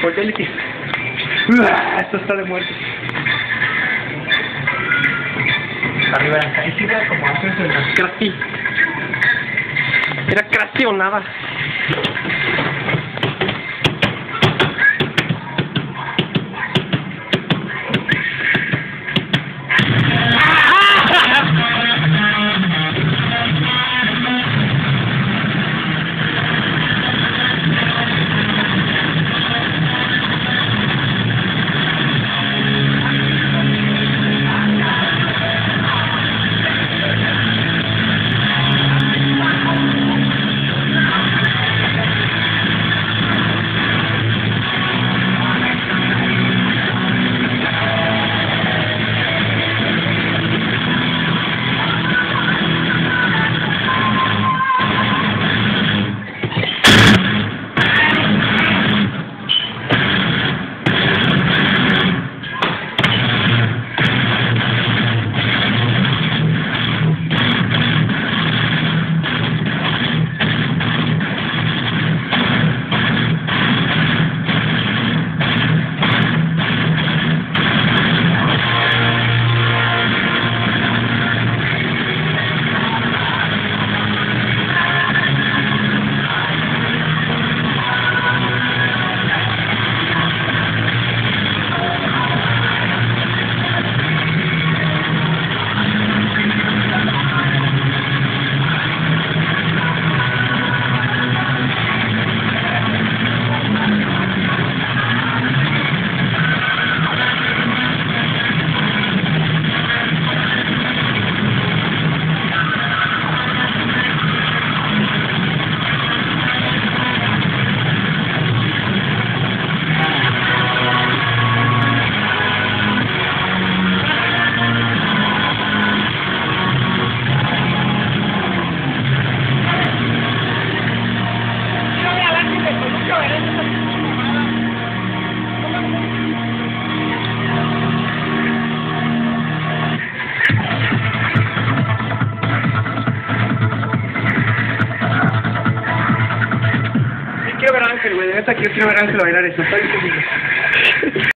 Voltea y esto está de muerte. Arriba la estadística, como haces en las... Crafty. Era Crafty o nada. Quiero ver a Ángel, güey, de neta quiero ver a Ángel bailar eso, está difícil.